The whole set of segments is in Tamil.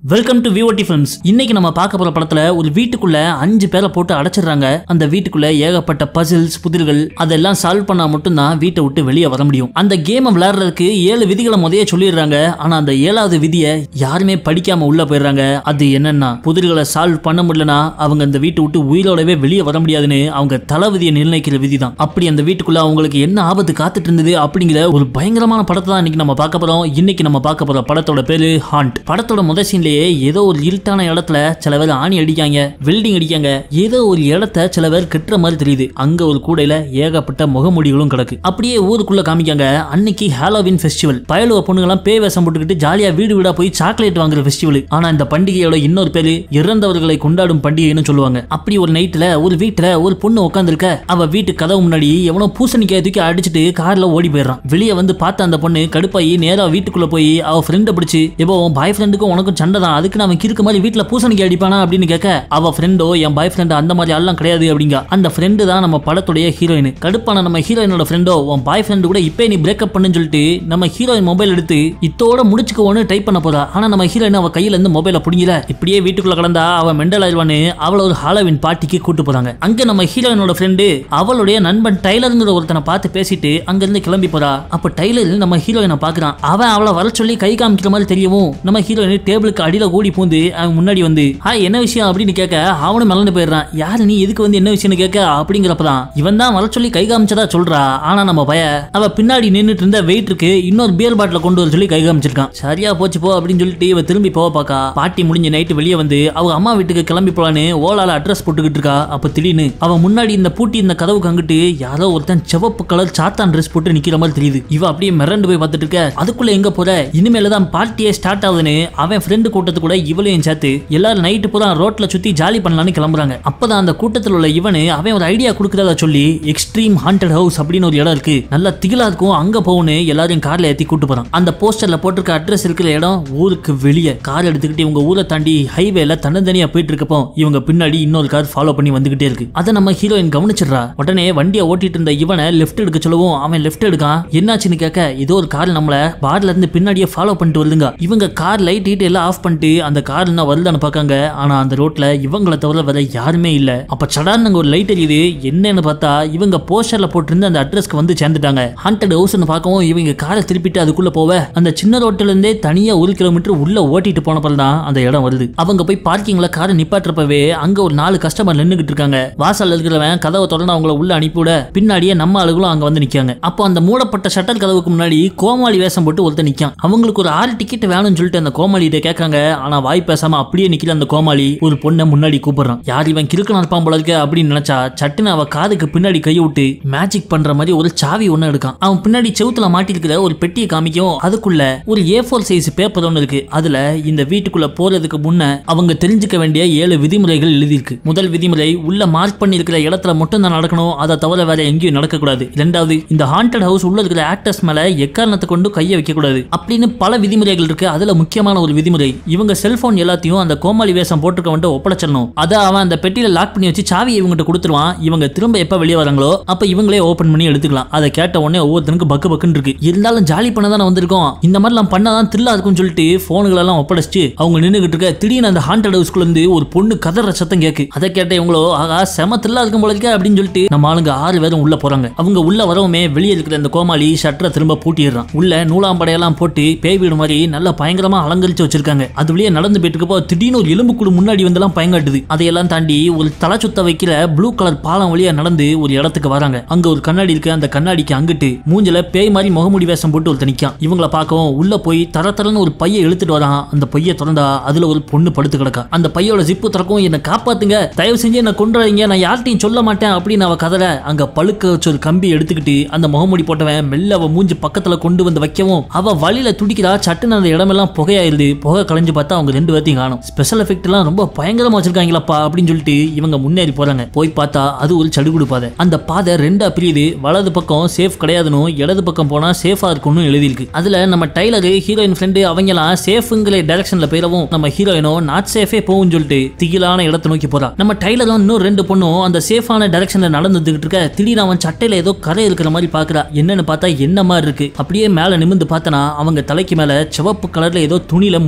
Welcome to VOT Films. இன்னைக்கு நம்ம பார்க்க போற படத்துல ஒரு வீட்டுக்குள்ள 5 பேரை போட்டு அடைச்சிடுறாங்க. அந்த வீட்டுக்குள்ள ஏகப்பட்ட பசில்ஸ் புதிர்கள் அதெல்லாம் சால்வ் பண்ணா மட்டும் தான் வீட்டை விட்டு வெளியே வர முடியும். அந்த கேமை விளையாடுறதுக்கு 7 விதிகளை முதல்ல சொல்லிடுறாங்க. ஆனா அந்த 7வது விதியை யாருமே படிக்காம உள்ள போயிடுறாங்க. அது என்னன்னா புதிர்களை சால்வ் பண்ண முடியலனா அவங்க அந்த வீட்டை விட்டு உயிரோடவே வெளியே வர முடியாதுன்னு அவங்க தளவிதியை நிர்ணயிக்கிற விதி தான். அப்படி அந்த வீட்டுக்குள்ள அவங்களுக்கு என்ன ஆபத்து காத்துட்டு இருந்தது அப்படிங்கிற ஒரு பயங்கரமான படத்தை தான் இன்னைக்கு நம்ம பார்க்க போறோம். இன்னைக்கு நம்ம பார்க்க போற படத்தோட பேரு ஹாண்ட். படத்தோட முதல் சீன்ல ஏதோ ஒரு இருட்டான இடத்துல சில பேர் ஆணி அடிக்காங்க, வெல்டிங் அடிக்காங்க. ஏதோ ஒரு இடத்த சில பேர் கெட்டுற மாதிரி தெரியுது. அங்க ஒரு கூடையில ஏகப்பட்ட முகமூடிகளும் கிடக்கு. அப்படியே ஊருக்குள்ள காமிக்காங்க. அன்னைக்கு ஹாலோவின் ஃபெஸ்டிவல். பயலுவ பொண்ணுங்களாம் பேய் வேஷம் போட்டுக்கிட்டு ஜாலியா வீடு வீடா போய் சாக்லேட் வாங்குற ஃபெஸ்டிவல். ஆனா இந்த பண்டிகையோட இன்னொரு பேரு இறந்தவர்களை கொண்டாடும் பண்டிகைன்னு சொல்லுவாங்க. அப்படி ஒரு நைட்ல ஒரு வீட்டுல ஒரு பொண்ணு உட்காந்துருக்க. அவ வீட்டு கதவு முன்னாடி எவனோ பூசணிக்காய் தூக்கி அடிச்சுட்டு கார்ல ஓடி போயிடறான். வெளியே வந்து பார்த்த அந்த பொண்ணு கடுப்பாயி நேரா வீட்டுக்குள்ள போய் அவ ஃப்ரெண்டை பிடிச்சு, எப்போ பாய் ஃப்ரெண்டுக்கும் உனக்கும் சண்டை தான், அதுக்கு நான் கிறுக்க மாதிரி வீட்டுல பூசணிக்காய் அடிப்பானா அப்படின்னு கேட்க, அவ ஃப்ரெண்டோ என் பாய் ஃப்ரெண்ட் அந்த மாதிரி எல்லாம் கிடையாது அப்படிங்க. அந்த ஃப்ரெண்டு தான் நம்ம படத்துடைய ஹீரோயின். கடுப்பான நம்ம ஹீரோயினோட ஃப்ரெண்டோ உன் பாய் ஃப்ரெண்டு கூட இப்பே நீ பிரேக்கப் பண்ணுன்னு சொல்லிட்டு நம்ம ஹீரோயின் மொபைல் எடுத்து இத்தோட முடிச்சுக்கோன்னு டைப் பண்ண போறா. ஆனா நம்ம ஹீரோயின் அவ கையில இருந்து மொபைல புடிங்கல. இப்படியே வீட்டுக்குள்ள கடந்தா அவ மெண்டல் ஆயிடுவான்னு அவள ஒரு ஹாலோவின் பார்ட்டிக்கு கூட்டு போறாங்க. அங்க நம்ம ஹீரோயினோட ஃப்ரெண்டு அவளுடைய நண்பன் டைலருங்கிற ஒருத்தனை பார்த்து பேசிட்டு அங்க இருந்து கிளம்பி போறா. அப்ப டைலர் நம்ம ஹீரோயினை பாக்குறான். அவன் அவளை வர சொல்லி கை காமிக்கிற மாதிரி தெரியவும் நம்ம ஹீரோயின் டேபிளுக்கு அடியில கூடி பூந்து அவன் முன்னாடி வந்து ஹாய் என்ன விஷயம் அப்படின்னு கேட்க அவனும் மலர்ந்து போயிடுறான். யாரு நீ எதுக்கு வந்து என்ன விஷயம்னு கேட்க, அப்படிங்கிறப்பதான் இவன் தான் வர சொல்லி கை காமிச்சதா சொல்றா. ஆனா நம்ம பய அவ பின்னாடி நின்றுட்டு இருந்த வெயிட்டருக்கு இன்னொரு பியர் பாட்டில கொண்டு வர சொல்லி கை காமிச்சிருக்கான். சரியா போச்சு போ அப்படின்னு சொல்லிட்டு இவ திரும்பி போக பாக்கா. பாட்டி முடிஞ்ச நைட்டு வெளியே வந்து அவ அம்மா வீட்டுக்கு கிளம்பி போலான்னு ஓலால அட்ரஸ் போட்டுக்கிட்டு இருக்கா. அப்ப திடீர்னு அவ முன்னாடி இந்த பூட்டி இந்த கதவுக்கு அங்கிட்டு யாரோ ஒருத்தன் சிவப்பு கலர் சாத்தான் ட்ரெஸ் போட்டு நிக்கிற மாதிரி தெரியுது. இவ அப்படியே மிரண்டு போய் பார்த்துட்டு இருக்க. அதுக்குள்ள எங்க போற, இனிமேல தான் பார்ட்டியே ஸ்டார்ட் ஆகுதுன்னு அவன் ஃப்ரெண்டு கூட்டத்து கூட இவளையும் சேர்த்து எல்லாரும் நைட்டு பூரா ரோட்ல சுத்தி ஜாலி பண்ணலான்னு கிளம்புறாங்க. அப்பதான் அந்த கூட்டத்தில் உள்ள இவனு அவன் ஒரு ஐடியா கொடுக்கறதா சொல்லி எக்ஸ்ட்ரீம் ஹாண்டட் ஹவுஸ் அப்படின்னு ஒரு இடம் இருக்கு, நல்லா திகிலா இருக்கும், அங்க போகணும்னு எல்லாரையும் கார்ல ஏத்தி கூட்டு போறான். அந்த போஸ்டர்ல போட்டிருக்க அட்ரஸ் இருக்கிற இடம் ஊருக்கு வெளியே. கார் எடுத்துக்கிட்டு இவங்க ஊரை தாண்டி ஹைவேல தன்னந்தனியா போயிட்டு இருக்கப்போ இவங்க பின்னாடி இன்னொரு கார் ஃபாலோ பண்ணி வந்துகிட்டே இருக்கு. அதை நம்ம ஹீரோயின் கவனிச்சிடுறா. உடனே வண்டியை ஓட்டிட்டு இருந்த இவனை லெஃப்ட் எடுக்க சொல்லவும் அவன் லெஃப்ட் எடுக்கான். என்னாச்சுன்னு கேட்க, ஏதோ ஒரு கார் நம்மள பார்ல இருந்து பின்னாடியே ஃபாலோ பண்ணிட்டு வருதுங்க. இவங்க கார் லைட் ஹீட் எல்லாம் ஆஃப் பண்ணிட்டு அந்த கார் என்ன வருதான்னு பாக்காங்க. ஆனா அந்த ரோட்ல இவங்களை தவிர வேற யாருமே இல்ல. அப்ப சடார்னு ஒரு லைட் எரியுது. என்னன்னு பார்த்தா இவங்க போஸ்டர்ல போட்டிருந்த அந்த அட்ரஸ்க்கு வந்து சேர்ந்துட்டாங்க. ஹாண்டட் ஹவுஸ்னு பார்க்கவும் இவங்க காரை திருப்பிட்டு அதுக்குள்ள போவ அந்த சின்ன ரோட்ல இருந்தே தனியா 1 கிலோமீட்டர் உள்ள ஓட்டிட்டு போனப்பறம் தான் அந்த இடம் வருது. அவங்க போய் பார்க்கிங்ல காரை நிப்பாட்டுறப்பவே அங்க ஒரு 4 கஸ்டமர் நின்னுகிட்டு இருக்காங்க. வாசல்ல இருக்கிறவன் கதவை திறந்து அவங்கள உள்ள அனுப்பிவிட பின்னாடியே நம்ம ஆளுகளும் அங்க வந்து நிக்காங்க. அப்போ அந்த மூடப்பட்ட ஷட்டர் கதவுக்கு முன்னாடி கோமாளி வேஷம் போட்டு ஒருத்தர் நிக்கான். அவங்களுக்கு ஒரு 6 டிக்கெட் வேணும்னு சொல்லிட்டு அந்த கோமாளிகிட்ட கேட்காங்க. ஆனா வாய் பேசாம அப்படியே நிக்கிற அந்த கோமாளி ஒரு பொண்ணை முன்னாடி கூப்பிடுறான். யார் இவன் கிறுக்கனா இருப்பான் போல இருக்க அப்படின்னு நினைச்சா சட்டுன்னு அவ காதுக்கு பின்னாடி கையை விட்டு மேஜிக் பண்ற மாதிரி ஒரு சாவி ஒண்ணு எடுக்கான். அவன் பின்னாடி செவுத்துல மாட்டிருக்கிற ஒரு பெட்டியை காமிக்கும். அதுக்குள்ள ஒரு A4 சைஸ் பேப்பர் ஒன்று இருக்கு. அதுல இந்த வீட்டுக்குள்ள போறதுக்கு முன்ன அவங்க தெரிஞ்சுக்க வேண்டிய 7 விதிமுறைகள் எழுதியிருக்கு. முதல் விதிமுறை, உள்ள மார்க் பண்ணி இருக்கிற இடத்துல மட்டும் தான் நடக்கணும், அதை தவிர வேற எங்கேயும் நடக்க கூடாது. இரண்டாவது, இந்த ஹாண்டட் ஹவுஸ் உள்ள இருக்கிற ஆக்டர்ஸ் மேல எக்காரணத்தை கொண்டு கையை வைக்க கூடாது அப்படின்னு பல விதிமுறைகள் இருக்கு. அதுல முக்கியமான ஒரு விதிமுறை, இவங்க செல்போன் எல்லாத்தையும் அந்த கோமாளி வேஷம் போட்டுக்க வந்து ஒப்படைச்சிடணும். அதை அவன் அந்த பெட்டியில லாக் பண்ணி வச்சு சாவியை இவங்கிட்ட கொடுத்துருவான். இவங்க திரும்ப எப்ப வெளியே வராங்களோ அப்ப இவங்களே ஓபன் பண்ணி எடுத்துக்கலாம். அதை கேட்ட உடனே ஒவ்வொருத்தனுக்கு பக்கு பக்குன்னு இருக்கு. இருந்தாலும் ஜாலி பண்ண தானே வந்திருக்கோம், இந்த மாதிரிலாம் பண்ணாதான் த்ரில்லா இருக்கும்னு சொல்லிட்டு போன்கள் எல்லாம் ஒப்படைச்சு அவங்க நின்றுகிட்டு இருக்க. திடீர்னு அந்த ஹாண்டட் ஹவுஸ்க்குள்ள இருந்து ஒரு பொண்ணு கதற சத்தம் கேக்கு. அதை கேட்ட இவங்களோ ஆகா செம த்ரில்லா இருக்கும் போல இருக்க அப்படின்னு சொல்லிட்டு நம்ம ஆளுங்க 6 பேரும் உள்ள போறாங்க. அவங்க உள்ள வரவுமே வெளியே இருக்கிற அந்த கோமாளி ஷட்டரை திரும்ப பூட்டிடுறான். உள்ள நூலாம்படையெல்லாம் போட்டு பேய் வீடு மாதிரி நல்லா பயங்கரமா அலங்கரிச்சு வச்சிருக்காங்க. அது வெளியே நடந்து போயிட்டு இருக்கப்போ திடீர்னு ஒரு எலும்புக்குழு முன்னாடி வந்தெல்லாம் பயங்காட்டுது. அதையெல்லாம் தாண்டி ஒரு தலை சுத்த வைக்கிற ப்ளூ கலர் பாலம் வழியா நடந்து ஒரு இடத்துக்கு வராங்க. அங்க ஒரு கண்ணாடி இருக்கு. அந்த கண்ணாடிக்கு அங்கிட்டு மூஞ்சில பேய் மாதிரி முகமுடி வேஷம் போட்டு ஒருத்தர் நிக்கான். இவங்கள பார்க்கவும் உள்ள போய் தரன்னு ஒரு பையை இழுத்துட்டு வரான். அந்த பையை திறந்தா அதுல ஒரு பொண்ணு படுத்து கிடக்கா. அந்த பையோட ஜிப்பு திறக்கும். என்ன காப்பாத்துங்க, தயவு செஞ்சு என்ன கொன்றாதீங்க, நான் யார்ட்டையும் சொல்ல மாட்டேன் அப்படின்னு அவ கதற. அங்க பழுக்க வச்ச ஒரு கம்பி எடுத்துக்கிட்டு அந்த முகமுடி போட்டவன் மெல்ல அவ மூஞ்சி பக்கத்துல கொண்டு வந்து வைக்கவும் அவ வழியில துடிக்கிறா. சட்டுன்னு அந்த இடமெல்லாம் புகையாயிருது. புகை கலைஞ்சு பார்த்தா அவங்க 2 பேர்த்தையும் காணும். ஸ்பெஷல் எஃபெக்ட் எல்லாம் ரொம்ப பயங்கரமா வச்சிருக்காங்களப்பா அப்படின்னு சொல்லிட்டு இவங்க முன்னேறி போறாங்க. போய் பார்த்தா அது ஒரு சடுகுடு பாதை. அந்த பாதை 2ஆ பிரியுது. வலது பக்கம் சேஃப் கிடையாதுன்னு, இடது பக்கம் போனா சேஃபா இருக்கும்னு எழுதிருக்கு. அதுல நம்ம டைலர் ஹீரோயின் ஃப்ரெண்டு அவங்கலாம் சேஃப்ங்கிற டைரக்ஷன்ல போயிடவும் நம்ம ஹீரோயினோ நாட் சேஃபே போகும்னு சொல்லிட்டு திகிலான இடத்தை நோக்கி போறா. நம்ம டைலரும் இன்னும் 2 பொண்ணும் அந்த சேஃபான டைரக்ஷன்ல நடந்துட்டு இருக்க. திடீர்னு அவன் சட்டையில ஏதோ கரை இருக்கிற மாதிரி பாக்குறா. என்னன்னு பார்த்தா என்ன மாதிரி இருக்கு. அப்படியே மேல நிமிந்து பார்த்தனா அவங்க தலைக்கு மேல சிவப்பு கலர்ல ஏதோ துணியில முடிச்சு போட்டு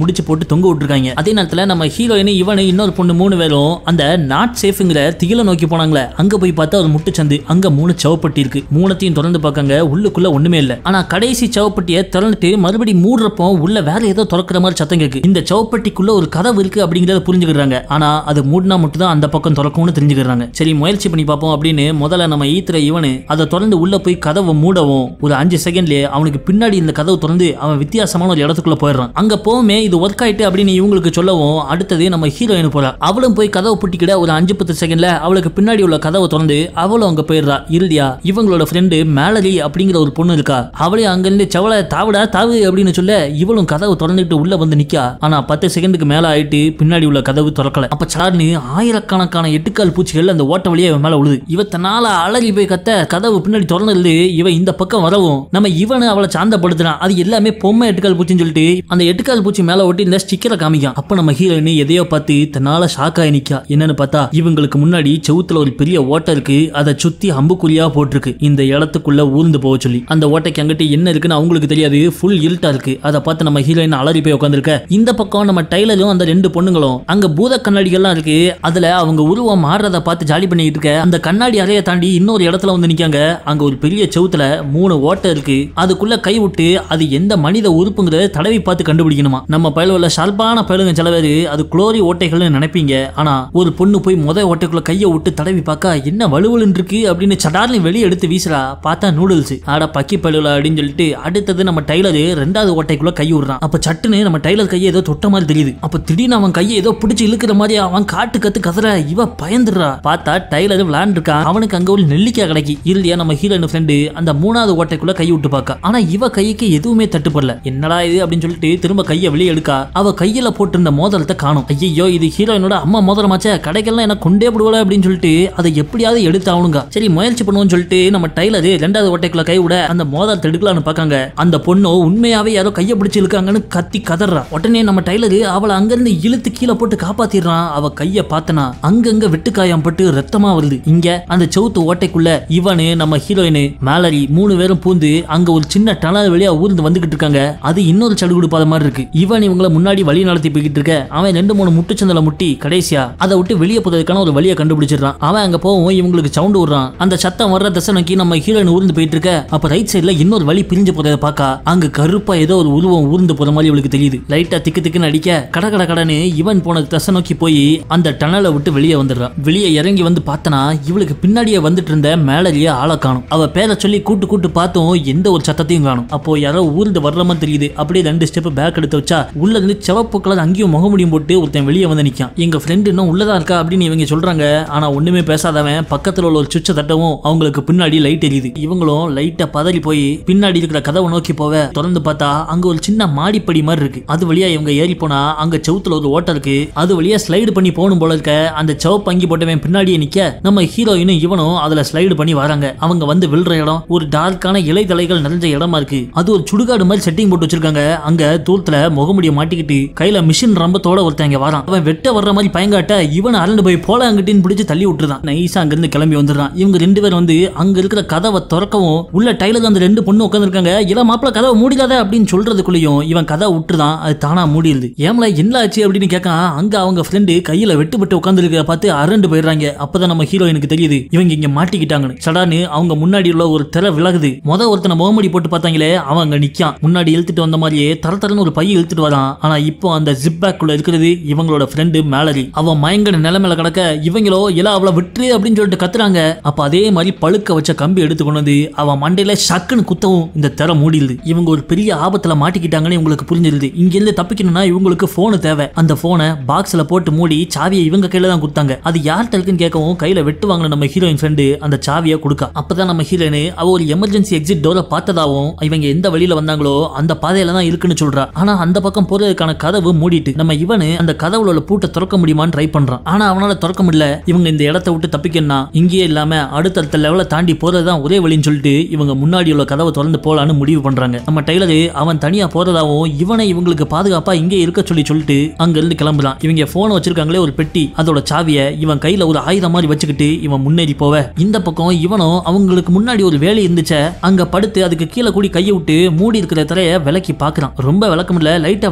போட்டு தொங்க விட்டுருக்காங்க. அதே நேரத்துல நம்ம ஹீரோயின் இவனு இன்னொரு பொண்ணு 3 பேரும் அந்த நாட் சேஃப்ங்கிற திகில நோக்கி போனாங்களே, அங்க போய் பார்த்தா ஒரு முட்டுச்சந்து, அங்க 3 சவப்பட்டி இருக்கு. 3த்தையும் திறந்து பார்க்காங்க, உள்ளுக்குள்ள ஒண்ணுமே இல்ல. ஆனா கடைசி சவப்பட்டியை திறந்துட்டு மறுபடியும் மூடுறப்போ உள்ள வேற ஏதோ திறக்கிற மாதிரி சத்தம் கேக்கு. இந்த சவப்பட்டிக்குள்ள ஒரு கதவு இருக்கு அப்படிங்கறத புரிஞ்சுக்கிறாங்க. ஆனா அது மூடினா மட்டும் தான் அந்த பக்கம் திறக்கும்னு தெரிஞ்சுக்கிறாங்க. சரி முயற்சி பண்ணி பார்ப்போம் அப்படின்னு முதல்ல நம்ம ஈத்திர இவனு அதை திறந்து உள்ள போய் கதவை மூடவும் ஒரு 5 செகண்ட்லயே அவனுக்கு பின்னாடி இந்த கதவு திறந்து அவன் வித்தியாசமான ஒரு இடத்துக்குள்ள போயிடுறான். அங்க போவுமே இது ஒர்க் ஆயிட்டு அப்படின்னு இவங்களுக்கு சொல்லவும் அடுத்தது நம்ம ஹீரோயின் போறா. அவளும் போய் கதவை புட்டிக்கிட ஒரு 5-10 செகண்ட்ல அவளுக்கு பின்னாடி உள்ள கதவை திறந்து அவளும் அங்க போயிடுறா. இறுதியா இவங்களோட ஃப்ரெண்டு மேலரி அப்படிங்கிற ஒரு பொண்ணு இருக்கா. அவளே அங்கிருந்து சவளை தாவுடா தாவு அப்படின்னு சொல்ல இவளும் கதவு திறந்துட்டு உள்ள வந்து நிக்கா. ஆனா 10 செகண்டுக்கு மேல ஆயிட்டு பின்னாடி உள்ள கதவு திறக்கல. அப்ப சார்னு ஆயிரக்கணக்கான எட்டுக்கால் பூச்சிகள் அந்த ஓட்ட வழியா இவன் மேல உழுது. இவ தன்னால அலறி போய் கத்த கதவு பின்னாடி திறந்து இவ இந்த பக்கம் வரவும் நம்ம இவனு அவளை சாந்தப்படுத்தினான். அது எல்லாமே பொம்மை எட்டுக்கால் பூச்சின்னு சொல்லிட்டு அந்த எட்டுக்கால் பூச்சி மேல ஒட்டி இந்த ஸ்டிக்கரை காமிக்கான். அப்ப நம்ம ஹீரோயின் எதையோ பார்த்து தன்னால ஷாக் ஆகி நிக்கா. என்னன்னு பார்த்தா இவங்களுக்கு முன்னாடி செவுத்துல ஒரு பெரிய ஓட்டை இருக்கு. அதை சுத்தி அம்புக்குறியா போட்டிருக்கு. இந்த இடத்துக்குள்ள ஊர்ந்து போக சொல்லி அந்த ஓட்டைக்கு அங்கிட்டு என்ன இருக்குன்னு அவங்களுக்கு தெரியாது. ஃபுல் இருட்டா இருக்கு. அதை பார்த்து நம்ம ஹீரோயின் அலறி போய் உட்காந்துருக்க. இந்த பக்கம் நம்ம டைலரும் அந்த 2 பொண்ணுங்களும் அங்க பூத கண்ணாடிகள்லாம் இருக்கு. அதுல அவங்க உருவம் மாறுறத பார்த்து ஜாலி பண்ணிட்டு இருக்க. அந்த கண்ணாடி அறையை தாண்டி இன்னொரு இடத்துல வந்து நிக்காங்க. அங்க ஒரு பெரிய செவுத்துல 3 ஓட்டை இருக்கு. அதுக்குள்ள கை விட்டு அது எந்த மனித உறுப்புங்கிறத தடவி பார்த்து கண்டுபிடிக்கணுமா. நம்ம பயலுள்ள ஷார்ப்பான பயலுங்க சில பேரு அது குளோரி ஓட்டைகள்னு நினைப்பீங்க. ஆனா ஒரு பொண்ணு போய் ஓட்டைக்குள்ள கையை விட்டு தடவி பார்க்க என்ன வலுவலுன்னு இருக்கு அப்படின்னு சடார்னு வெளியே எடுத்து வீசுறா. பார்த்தா நூடுல்ஸ். ஆட பக்கி பயலுல அப்படின்னு சொல்லிட்டு அடுத்தது நம்ம டைலரு 2வது ஓட்டைக்குள்ள கை விடுறான். அப்ப சட்டுன்னு நம்ம டைலர் கையை ஏதோ தொட்ட மாதிரி தெரியுது. அப்ப திடீர்னு அவன் கையை ஏதோ பிடிச்சு இழுக்கிற மாதிரி அவன் காட்டு கத்து கதற. இவ பயந்துடுறா. பார்த்தா டைலர் விளையாண்டு இருக்கான். அவனுக்கு அங்க ஒரு நெல்லிக்காய் கிடைக்கி. இறுதியா நம்ம ஹீரோயின் ஃப்ரெண்டு அந்த 3வது ஓட்டைக்குள்ள கை விட்டு பார்க்க. ஆனா இவ கைக்கு எதுவுமே தட்டுப்படல. என்னடா இது அப்படின்னு சொல்லிட்டு திரும்ப கையை வெளியே எடுக்கா. அவ கையில போட்டிருந்த மோதிரத்தை காணும். ஐயோ இது ஹீரோயினோட அம்மா மோதிரமாச்சே, கடைக்கெல்லாம் என்ன கொண்டே விடுவல அப்படின்னு சொல்லிட்டு அதை எப்படியாவது எடுத்து ஆகணுங்க. சரி முயற்சி பண்ணுவோம்னு சொல்லிட்டு நம்ம டைலரு 2வது ஓட்டைக்குள்ள கை விட அந்த மோதிரத்தை எடுக்கலான்னு பார்க்காங்க. அந்த பொண்ணு உண்மையாவே யாரோ கையை பிடிச்சு இழுக்காங்கன்னு கத்தி கதறா. உடனே நம்ம டைலரு அவளை அங்கிருந்து இழுத்து கீழே போட்டு காப்பாத்திடுறான். அவ கைய பார்த்தனா அங்கங்க வெட்டுக்காயம் பட்டு ரத்தமா வருது. இங்க அந்த செவுத்து ஓட்டைக்குள்ள இவனு நம்ம ஹீரோயின் மேலரி 3 பேரும் பூந்து அங்க ஒரு சின்ன டனல் வழியா ஊர்ந்து வந்துகிட்டு இருக்காங்க. அது இன்னொரு சடுகுடு பாத மாதிரி இருக்கு. இவன் இவங்களை முன்னாடி வழி நடத்தி போய்கிட்டு இருக்க. அவன் 2-3 முட்டுச்சந்தல முட்டி கடைசியா அதை விட்டு வெளியே போறதுக்கான ஒரு வழியை கண்டுபிடிச்சிடறான். அவன் அங்க போவும் இவங்களுக்கு சவுண்ட் விடுறான். அந்த சத்தம் வர்ற திசை நோக்கி நம்ம ஹீரோயின் ஊர்ந்து போயிட்டு இருக்க. அப்ப ரைட் சைடுல இன்னொரு வழி பிரிஞ்சு போறதை பார்க்க அங்க கருப்பா ஏதோ ஒரு உருவம் ஊர்ந்து போற மாதிரி இவளுக்கு தெரியுது. லைட்டா திக்கு திக்குன்னு அடிக்க கட கட கடன்னு இவன் போன திசை நோக்கி போய் அந்த டனலை விட்டு வெளியே வந்துடுறான். வெளியே இறங்கி வந்து பார்த்தனா இவளுக்கு பின்னாடியே வந்துட்டு இருந்த மேலரிய ஆளை காணும். அவ பேரை சொல்லி கூட்டு கூட்டு பார்த்தோம் எந்த ஒரு சத்தத்தையும் காணும். அப்போ யாரோ ஊர்ந்து வர்ற மாதிரி தெரியுது. அப்படியே 2 ஸ்டெப் பேக் எடுத்து வச்சா உள்ள இருந்து சிவப்பு கலர் அங்கேயும் முகமுடியும் போட்டு ஒருத்தன் வெளியே வந்து நிக்கான். எங்க ஃப்ரெண்டு இன்னும் உள்ளதா இருக்கா அப்படின்னு இவங்க சொல்றாங்க. ஆனா ஒண்ணுமே பேசாதவன் பக்கத்துல உள்ள ஒரு சுவிட்சை தட்டவும் அவங்களுக்கு பின்னாடி லைட் எரியுது. இவங்களும் லைட்டா பதறி போய் பின்னாடி இருக்கிற கதவை நோக்கி போவ. திறந்து பார்த்தா அங்க ஒரு சின்ன மாடிப்படி மாதிரி இருக்கு. அது வழியா இவங்க ஏறி போனா அங்க செவுத்துல ஒரு ஓட்டை இருக்கு. அது வழியா ஸ்லைடு பண்ணி போகணும் போல இருக்க. அந்த சிவப்பு அங்கி போட்டவன் பின்னாடியே நிக்க நம்ம ஹீரோயினும் இவனும் அதுல ஸ்லைடு பண்ணி வராங்க. அவங்க வந்து விழுற இடம் ஒரு டார்க்கான இலை தலைகள் நிறைஞ்ச இடமா இருக்கு. அது ஒரு சுடுகாடு மாதிரி செட்டிங் போட்டு வச்சிருக்காங்க. அங்க தூரத்துல முகமுடிய மாட்டிக்கிட்டு கையில மிஷின் ரம்பத்தோட ஒருத்தங்க வரான். அவன் வெட்ட வர்ற மாதிரி பயங்காட்ட இவன் அரண்டு போய் போல அங்கிட்டின்னு பிடிச்சு தள்ளி விட்டுறான். நைஸா அங்க இருந்து கிளம்பி வந்துடுறான். இவங்க 2 பேர் வந்து அங்க இருக்கிற கதவை திறக்கவும் உள்ள டைலர் அந்த 2 பொண்ணு உட்கார்ந்து இருக்காங்க. இல மாப்பிள கதவை மூடிடாத அப்படின்னு சொல்றதுக்குள்ளயும் இவன் கதவை விட்டுதான் அது தானா மூடிடுது. ஏம்ல என்ன ஆச்சு அப்படின்னு கேட்கான். அங்க அவங்க ஃப்ரெண்டு கையில வெட்டு உட்கார்ந்து இருக்க பார்த்து அரண்டு போயிடுறாங்க. அப்பதான் நம்ம ஹீரோயினுக்கு தெரியுது இவங்க இங்க மாட்டிக்கிட்டாங்கன்னு. சடான்னு அவங்க முன்னாடி உள்ள ஒரு திரை விலகுது. ஒருத்தனை முகமுடி போட்டு பார்த்தாங்களே அவன் அங்க நிக்கான். முன்னாடி இழுத்துட்டு வந்த மாதிரியே தரன்னு ஒரு பைய இழுத்துட்டு வரான். ஆனா இப்போ அந்த ஜிப் பேக்குள்ள இருக்கிறது இவங்களோட ஃப்ரெண்டு மேலரி. அவன் மயங்கட நிலைமையில கிடக்க இவங்களோ இல்ல அவளை விட்டு அப்படின்னு சொல்லிட்டு கத்துறாங்க. அப்ப அதே மாதிரி பழுக்க வச்ச கம்பி எடுத்து கொண்டு வந்து அவன் மண்டையில ஷக்குன்னு குத்தவும் இந்த திரை மூடிடுது. இவங்க ஒரு பெரிய ஆபத்துல மாட்டிக்கிட்டாங்கன்னு இவங்களுக்கு புரிஞ்சிருது. இங்க இருந்து தப்பிக்கணும்னா இவங்களுக்கு போன் தேவை. அந்த போனை பாக்ஸ்ல போட்டு மூடி சாவியை இவங்க கையில தான் கொடுத்தாங்க. அது யார்கிட்ட இருக்குன்னு கேட்கவும் கையில வெட்டு வாங்கின நம்ம ஹீரோயின் ஃப்ரெண்டு அந்த சாவியை கொடுக்க. அப்பதான் நம்ம ஹீரோயின் அவ ஒரு எமர்ஜென்சி எக்ஸிட் டோரை பார்த்ததாவும் இவங்க எந்த வழியில வந்தாங்களோ அந்த பாதையில தான் இருக்குன்னு சொல்றா. ஆனா அந்த பக்கம் போறதுக்கான கதவு மூடிட்டு நம்ம இவனு அந்த கதவுல உள்ள பூட்டை திறக்க முடியுமான்னு ட்ரை பண்றான். ஆனா அவனால திறக்க முடியல. இவங்க இந்த இடத்தை விட்டு தப்பிக்கணும்னா இங்கேயே இல்லாம அடுத்தடுத்த லெவல தாண்டி போறதுதான் ஒரே வழின்னு சொல்லிட்டு இவங்க முன்னாடி உள்ள கதவை திறந்து போலான்னு முடிவு பண்றாங்க. நம்ம டைலரு அவன் தனியா போறதாவும் இவனை இவங்களுக்கு பாதுகாப்பா இங்கே இருக்க சொல்லிட்டு அங்க இருந்து கிளம்புறான். இவங்க போன் வச்சிருக்காங்களே ஒரு பெட்டி, அதோட சாவிய இவன் கையில ஒரு ஆயுதம் மாதிரி வச்சுக்கிட்டு இவன் முன்னேறி போவ. இந்த பக்கம் இவனும் அவங்களுக்கு முன்னாடி ஒரு வேலை இருந்துச்ச அங்க படுத்து அதுக்கு கீழே கூடி கையை விட்டு மூடி இருக்கிற திரைய விலக்கி பாக்குறான். ரொம்ப விளக்கம் இல்ல, லைட்டா விளக்குனதுல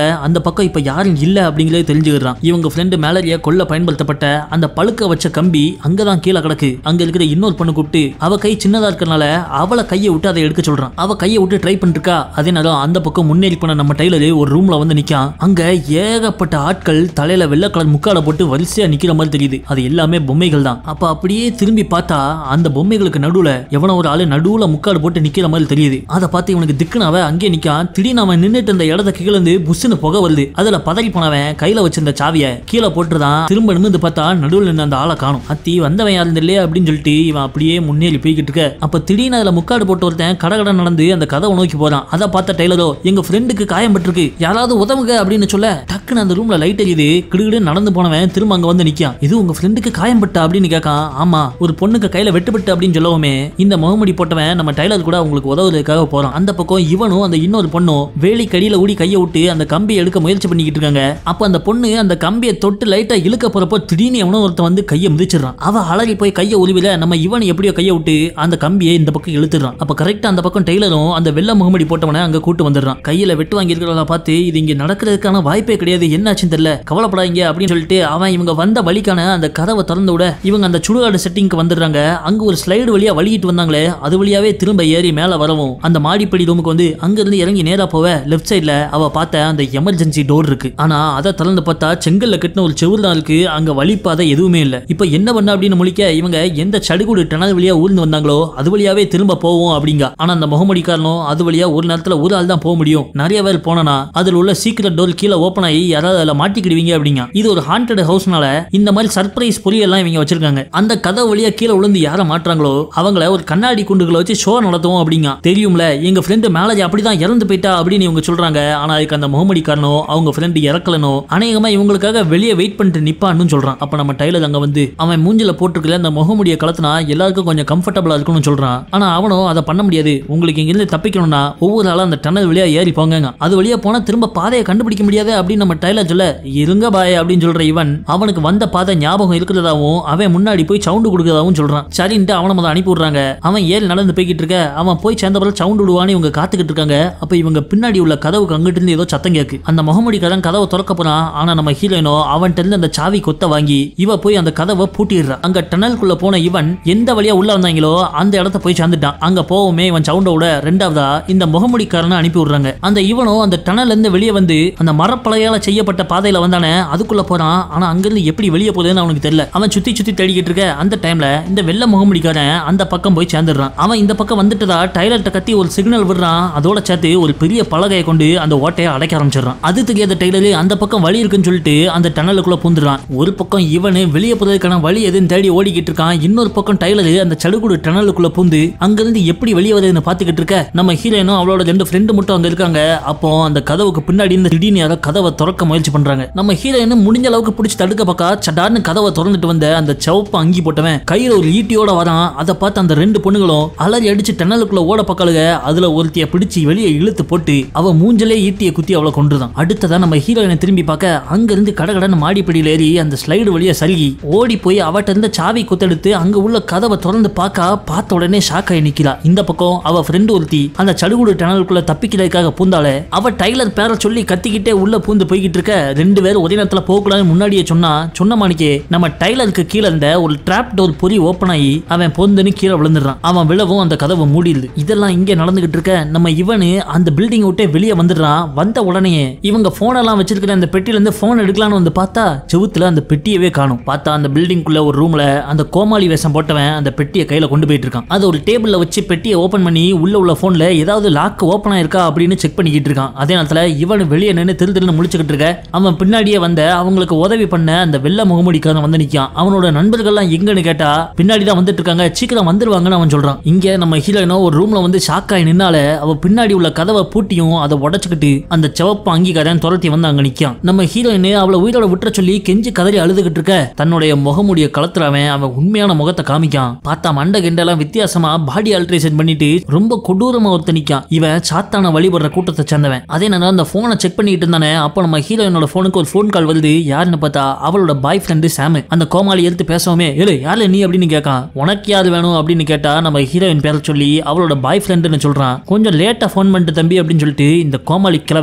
அந்த பக்கம் இப்ப யாரும் இல்ல அப்படிங்கறத தெரிஞ்சுக்கிறான். இவங்க ஃப்ரெண்டு மேலரியா கொல்ல பயன்படுத்தப்பட்ட அந்த பழுக்க வச்ச கம்பி அங்கதான் கீழே கிடக்கு. அங்க இருக்கிற இன்னொரு பொண்ணு கூப்பிட்டு அவ கை சின்னதா இருக்கறனால அவளை கையை விட்டு அதை எடுக்க சொல்றான். அவ கையை விட்டு ட்ரை பண்ணிருக்கா. அதே நேரம் அந்த பக்கம் முன்னேறி போன நம்ம டைலர் ஒரு ரூம்ல வந்து நிக்கான். அங்க ஏகப்பட்ட ஆட்கள் தலையில வெள்ளை கலர் முக்காட போட்டு வரிசையா நிக்கிற மாதிரி தெரியுது. அது எல்லாமே பொம்மைகள் தான். அப்ப அப்படியே திரும்பி பார்த்தா அந்த பொம்மைகளுக்கு நடுவுல எவனோ ஒரு ஆளு நடுவுல முக்காடு போட்டு நிக்கிற மாதிரி தெரியுது. அதை பார்த்து இவனுக்கு திக்குனாவ அங்கே நிக்கான். திடீர்னு அவன் நின்னுட்டு இருந்த இடத்த கீழே இருந்து புஷ்னு புகை வருது. அதுல பதறி போனவன் கையில வச்சிருந்த சாவிய கீழே போட்டுதான். திரும்ப நிமிர்ந்து பார்த்தா நடுவுல நின்று அந்த ஆளை காணும். அத்தி வந்தவன் யாரும் இல்லையா அப்படின்னு சொல்லிட்டு இவன் அப்படியே முன்னேறி போய்கிட்டு இருக்க. அப்ப திடீர்னு அதுல முக்காடு போட்டு ஒருத்தன் கடகட நடந்து அந்த கதவை நோக்கி போறான். அதை பார்த்த டெய்லரோ எங்க ஃப்ரெண்டுக்கு காயம் பட்டிருக்கு, யாராவது உதவுங்க அப்படின்னு சொல்ல டக்குன்னு அந்த ரூம்ல லைட் எரியுது. கிடுகிடு நடந்து போனவன் திரும்ப அங்க வந்து நிக்கான். இது உங்க ஃப்ரெண்டுக்கு காயம் பட்டா அப்படின்னு கேட்கான். ஆமா, ஒரு பொண்ணுக்கு கையில வெட்டுப்பட்டு அப்படின்னு சொல்லவுமே இந்த முகமுடி போட்டவன் நம்ம டைலர் கூட உங்களுக்கு உதவுறதுக்காக போறான். அந்த பக்கம் இவனும் அந்த இன்னொரு பொண்ணும் வேலி கடியில ஊடி கையை விட்டு அந்த கம்பியை எடுக்க முயற்சி பண்ணிக்கிட்டு இருக்காங்க. அப்ப அந்த பொண்ணு அந்த கம்பியை தொட்டு லைட்டா இழுக்க போறப்போ திடீர்னு எவனோ ஒருத்தன் வந்து கையை மிதிச்சிடறான். அவ அலறி போய் கையை உருவில நம்ம இவன் எப்படியோ கையை விட்டு அந்த கம்பியை இந்த பக்கம் இழுத்துறான். அப்ப கரெக்டா அந்த பக்கம் டெய்லரும் அந்த வெள்ள முகமுடி போட்டவனை அங்க கூட்டு வந்துடுறான். கையில வெட்டு வாங்கி இருக்கிறத பார்த்து இது இங்க நடக்கிறதுக்கான வாய்ப்பே கிடையாது, என்னாச்சுன்னு தெரியல, கவலைப்படாதீங்க அப்படின்னு சொல்லிட்டு அவன் இவங்க வந்த வழிக்கான அந்த கதவை திறந்து விட இவங்க அந்த சுடுகாடு செட்டிங்க்கு வந்துடுறாங்க. அங்க ஒரு ஸ்லைடு வழியா வழியிட்டு வந்தாங்களே அது வழியாவே திரும்ப ஏறி மேல வரவும் அந்த மாடிப்படி ரூமுக்கு வந்து அங்க இருந்து இறங்கி நேரா போவ லெஃப்ட் சைட்ல அவ பார்த்த அந்த எமர்ஜென்சி டோர் இருக்கு. ஆனா அதை திறந்து பார்த்தா செங்கல்ல கட்டின ஒரு செவுரு தான் இருக்கு. அங்க வழிப்பாதை எதுவுமே இல்ல. இப்ப என்ன பண்ண அப்படின்னு முழிக்க இவங்க எந்த சடுகுடு டனல் வழியா ஊர்ந்து வந்தாங்களோ அது வழியாவே திரும்ப போவோம் அப்படிங்க. ஆனா அந்த முகமடிக்காரனும் அது வழியா ஒரு நேரத்துல ஒரு ஆள் தான் போக முடியும், நிறைய பேர் போனா அதுல உள்ள சீக்கிரட் டோர் கீழே ஓபன் ஆகி யாராவது அதுல மாட்டிக்கிடுவீங்க அப்படிங்க. இது ஒரு ஹாண்டட் ஹவுஸ்னால இந்த மாதிரி சர்ப்ரைஸ் பொறி எல்லாம் இவங்க வச்சிருக்காங்க. அந்த கதவு வழியா கீழே விழுந்து யாரை மாட்டுறாங்களோ அவங்கள ஒரு கண்ணாடி குண்டுகளை வச்சு ஷோ நடத்துவோம் அப்படிங்க. தெரியும்ல எங்க ஃப்ரெண்டு மேலே அப்படிதான் இறந்து போயிட்டா அப்படின்னு இவங்க சொல்றாங்க. ஆனா அதுக்கு அந்த முகமடிக்காரனோ அவங்க ஃப்ரெண்டு இறக்கலனோ அநேகமா இவங்களுக்காக வெளியே வெயிட் பண்ணிட்டு நிப்பான்னு சொல்றான். அப்ப நம்ம டைலர் அங்க வந்து அவன் மூஞ்சில போட்டுருக்கல அந்த முகமுடியை கலத்தினா எல்லாருக்கும் கொஞ்சம் கம்ஃபர்டபுளா இருக்கும்னு சொல்றான். ஆனா அவனும் அதை பண்ண முடியாது, உங்களுக்கு இங்கிருந்து தப்பிக்கணும்னா ஒவ்வொரு ஆளும் அந்த டனல் வழியா ஏறி போங்க, அது வழியா போனா திரும்ப பாதையை கண்டுபிடிக்க முடியாது அப்படின்னு நம்ம டைலர் சொல்ல இருங்க பாய் அப்படின்னு சொல்ற இவன் அவனுக்கு வந்த பாதை ஞாபகம் இருக்கிறதாவும் அவன் முன்னாடி போய் சவுண்டு கொடுக்கறதாவும் சொல்றான். சரின்ட்டு அவனை முதல்ல அனுப்பி விடுறாங்க. அவன் ஏறி நடந்து போய்கிட்டு இருக்க. அவன் போய் சேர்ந்தவரை சவுண்டு விடுவான்னு இவங்க காத்துக்கிட்டு இருக்காங்க. அப்ப இவங்க பின்னாடி உள்ள கதவுக்கு அங்கிட்டு இருந்து ஏதோ சத்தம் கேக்கு. அந்த முகமுடிக்காரன் கதவை திறக்க போறான். ஆனா நம்ம ஹீரோயினோ அவன்கிட்ட இருந்து அந்த சாவி கொத்த வாங்கி இவ போய் அந்த கதவை பூட்டிடுறான். அங்க டனலுக்குள்ள போன இவன் எந்த வழியா உள்ள வந்தாங்களோ அந்த இடத்த போய் சேர்ந்துட்டான். அங்க போவுமே இவன் சவுண்டோட ரெண்டாவதா இந்த முகமுடிக்காரனை அனுப்பி விடுறாங்க. அந்த இவனோ அந்த டனல்ல இருந்து வெளியே வந்து அந்த மரப்பலகையால செய்யப்பட்ட பாதையில வந்தானே அதுக்குள்ள போறான். ஆனா அங்கிருந்து எப்படி வெளியே போகுதுன்னு அவனுக்கு தெரியல. அவன் சுத்தி சுத்தி தேடிக்கிட்டு இருக்க. அந்த டைம்ல இந்த வெள்ள முகமுடிக்காரன் அந்த பக்கம் போய் சேர்ந்துடுறான். அவன் இந்த பக்கம் வந்துட்டதா டைலர்ட்ட கத்தி ஒரு சிக்னல் விடுறான். அதோட சேர்த்து ஒரு பெரிய பலகையை கொண்டு அந்த ஓட்டையை அடைக்க ஆரம்பிச்சிடறான். அது தெரியாத டைலர் அந்த பக்கம் வழி இருக்குன்னு சொல்லிட்டு அந்த டனலுக்குள்ள பூந்துறான். ஒரு பக்கம் இவனு வெளியே போறதுக்கான வழி எதுன்னு தேடி ஓடிக்கிட்டு இருக்கான். இன்னொரு பக்கம் டைலர் அந்த சடுகுடு டனலுக்குள்ள பூந்து அங்கிருந்து எப்படி வெளியே வருதுன்னு பாத்துக்கிட்டு இருக்க. நம்ம ஹீரோயினும் அவளோட ரெண்டு ஃப்ரெண்டு மட்டும் அங்க இருக்காங்க. அப்போ அந்த கதவுக்கு பின்னாடி இந்த திடீர்னு யாரோ கதவை திறக்க முயற்சி பண்றாங்க. நம்ம ஹீரோயினும் முடிஞ்ச அளவுக்கு பிடிச்சி தடுக்க பக்கா சடார்னு கதவை திறந்துட்டு வந்த அந்த சிவப்பு அங்கி போட்டவன் கையில ஒரு ஈட்டியோட வரான். அதை பார்த்து அந்த ரெண்டு பொண்ணுகளும் அலறி அடிச்சு டனலுக்குள்ள ஓட பக்காளுக. அதுல ஒருத்திய பிடிச்சி வெளியே இழுத்து போட்டு அவ மூஞ்சிலே ஈட்டியை குத்தி அவளை கொண்டுதான். அடுத்ததா நம்ம ஹீரோயினை திரும்பி பார்க்க அங்க இருந்து கடகடன்னு மாடிப்படியில் ஏறி அந்த ஸ்லைடு வழியா சருகி ஓடி போய் அவட்ட இருந்த சாவி குத்தெடுத்து அங்க உள்ள கதவை திறந்து பார்த்த உடனே ஷாக் ஆகி நிக்கிறா. இந்த பக்கம் அவ ஃப்ரெண்டு ஒருத்தி அந்த சடுகுடு டனலுக்குள்ள தப்பிக்கிறதுக்காக பூந்தால அவ டைலர் பேரை சொல்லி கத்திக்கிட்டே உள்ள பூந்து போய்கிட்டு இருக்க. ரெண்டு பேரும் ஒரே நேரத்துல போக கூடாது முன்னாடியே சொன்ன மாணிக்கே நம்ம டைலருக்கு கீழே இருந்த ஒரு டிராப் டோர் பொறி ஓபன் ஆகி அவன் பொந்துன்னு கீழே விழுந்துடுறான். அவன் விழவும் அந்த கதவை மூடிடுது. இதெல்லாம் இங்க நடந்துகிட்டு இருக்க. நம்ம இவனு அந்த பில்டிங் விட்டே வெளியே வந்துடுறான். வந்த உடனே இவங்க போன் எல்லாம் வச்சிருக்கிற அந்த பெட்டியில இருந்து போன் எடுக்கலான்னு வந்து பார்த்தா செவுத்துல அந்த பெட்டியவே காணும். பார்த்தா அந்த பில்டிங்குள்ள ஒரு ரூம்ல அந்த கோமாளி வேஷம் போட்டவன் அந்த பெட்டியை கையில கொண்டு போயிட்டு இருக்கான். அது ஒரு டேபிள்ல வச்சு பெட்டியை ஓபன் பண்ணி உள்ள போன்ல ஏதாவது லாக் ஓபன் ஆயிருக்கா அப்படின்னு செக் பண்ணிக்கிட்டு இருக்கான். அதே நேரத்துல இவன் வெளியே நின்று திரு முழிச்சுக்கிட்டு இருக்க. அவன் பின்னாடியே வந்த அவங்களுக்கு உதவி பண்ண அந்த வெள்ள முகமுடிக்காரன் வந்து நிக்கான். அவனோட நண்பர்கள்லாம் எங்கன்னு கேட்டா பின்னாடிதான் வந்துட்டு இருக்காங்க, சீக்கிரம் வந்துருவாங்கன்னு அவன் சொல்றான். இங்க நம்ம ஹீரோயினோ ஒரு ரூம்ல வந்து ஷாக்காய் நின்னால அவ பின்னாடி உள்ள கதவை பூட்டியும் அதை உடைச்சுக்கிட்டு அந்த சிவப்பு அங்கீகாரன் துரத்தி வந்து அங்க நிக்கான். நம்ம ஹீரோயின் அவளை உயிரோட விட்டுற சொல்லி கெஞ்சி கதறி அழுதுகிட்டு இருக்க. தன்னுடைய முகமுடிய கலத்துறவன் அவன் உண்மையான முகத்தை காமிக்கான். பார்த்தா மண்டை கெண்டெல்லாம் வித்தியாசமா பாடி ஆல்ட்ரேஷன் பண்ணிட்டு ரொம்ப கொடூரமா ஒருத்த நிக்கான். இவன் சாத்தான வழிபடுற கூட்டத்தை சேர்ந்தவன். அதே நேரம் அந்த போனை செக் பண்ணிட்டு இருந்தானே. அப்போ நம்ம ஹீரோயினோட போனுக்கு ஒரு போன் கால் வருது. யாருன்னு பார்த்தா அவளோட பாய் ஃப்ரெண்டு சாம். அந்த கோமாளி எடுத்து பேசவுமே ஏழு யாரு நீ அப்படின்னு கேட்கான். உனக்கு யாரு வேணும் அப்படின்னு கேட்டா நம்ம ஹீரோயின் பேர சொல்லி அவளோட பாய் ஃப்ரெண்டுன்னு சொல்றான். கொஞ்சம் லேட்டா போன் பண்ணிட்டு தம்பி அப்படின்னு சொல்லிட்டு இந்த கோமாளி கிழவன் கால